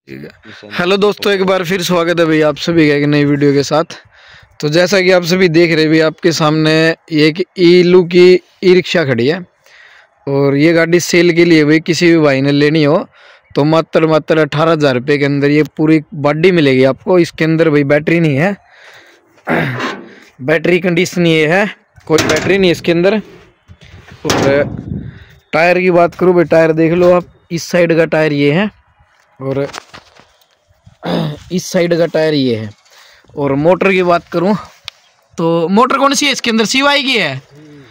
Hello दोस्तों, एक बार फिर स्वागत है भाई आप सभी का एक नई वीडियो के साथ। तो जैसा कि आप सभी देख रहे हैं भाई, आपके सामने एक ईलू की ई रिक्शा खड़ी है और ये गाड़ी सेल के लिए भाई किसी भी भाई ने लेनी हो तो मात्र 18,000 रुपये के अंदर ये पूरी बॉडी मिलेगी आपको। इसके अंदर भाई बैटरी नहीं है, बैटरी कंडीशन ये है, कोई बैटरी नहीं है इसके अंदर। और टायर की बात करूँ भाई, टायर देख लो आप, इस साइड का टायर ये है और इस साइड का टायर ये है। और मोटर की बात करूं तो मोटर कौन सी है इसके अंदर? CY की है।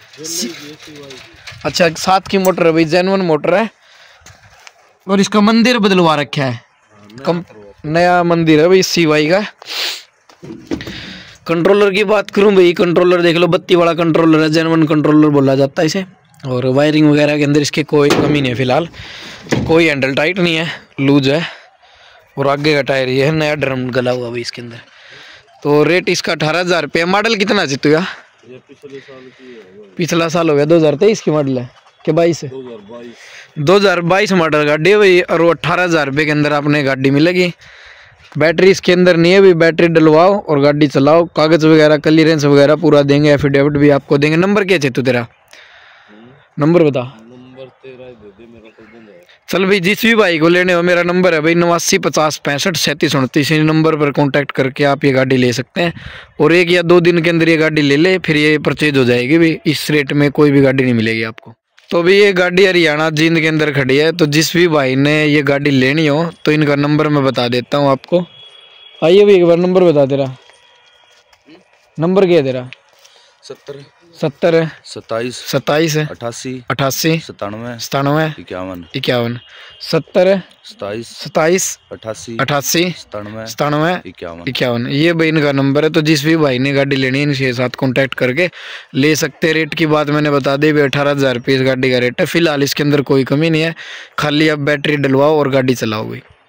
अच्छा, 7 की मोटर है भाई, जेन्युइन मोटर है। और इसका मंदिर बदलवा रखा है, नया मंदिर है भाई CY का। कंट्रोलर की बात करूं भाई, कंट्रोलर देख लो, बत्ती वाला कंट्रोलर है, जेन्युइन कंट्रोलर बोला जाता है इसे। और वायरिंग वगैरह के अंदर इसके कोई कमी नहीं है फिलहाल, कोई हैंडल टाइट नहीं है, लूज है। और आगे का टायर ये है, नया ड्रम गला हुआ भाई इसके अंदर। तो रेट इसका 18,000 रुपये। मॉडल कितना जीतू यार? पिछला साल हो गया, 2023 की मॉडल है कि 22? 2022 मॉडल गाड़ी है भाई। और वो 18,000 रुपये के अंदर आपने गाड़ी मिलेगी। बैटरी इसके अंदर नहीं है भाई, बैटरी डलवाओ और गाड़ी चलाओ। कागज वगैरह क्लियरेंस वगैरह पूरा देंगे, एफिडेविट भी आपको देंगे। नंबर क्या चाहिए तेरा? नंबर बता। नंबर तेरा दे दे, मेरा कर दूंगा। चल भाई, जिस भी भाई को लेने हो, मेरा नंबर है भाई 89 50 65 37 29। इस नंबर पर कांटेक्ट करके आप ये गाड़ी ले सकते हैं। और 1 या 2 दिन के अंदर ये गाड़ी ले ले, फिर ये परचेज हो जाएगी भाई। इस रेट में कोई भी गाड़ी नहीं मिलेगी आपको। तो भाई ये गाड़ी हरियाणा जींद के अंदर खड़ी है। तो जिस भी भाई ने ये गाड़ी लेनी हो तो इनका नंबर मैं बता देता हूँ आपको। आइए भाई, एक बार नंबर बता तेरा। नंबर क्या है तेरा? 70 70 27 27 88 88 97 97 51 51 70 27 27 88 88 97 97 51 51। ये भाई इनका नंबर है। तो जिस भी भाई ने गाड़ी लेनी है इनके साथ कांटेक्ट करके ले सकते हैं। रेट की बात मैंने बता दी भाई, 18,000 रुपये इस गाड़ी का रेट है। फिलहाल इसके अंदर कोई कमी नहीं है, खाली आप बैटरी डलवाओ और गाड़ी चलाओ भाई।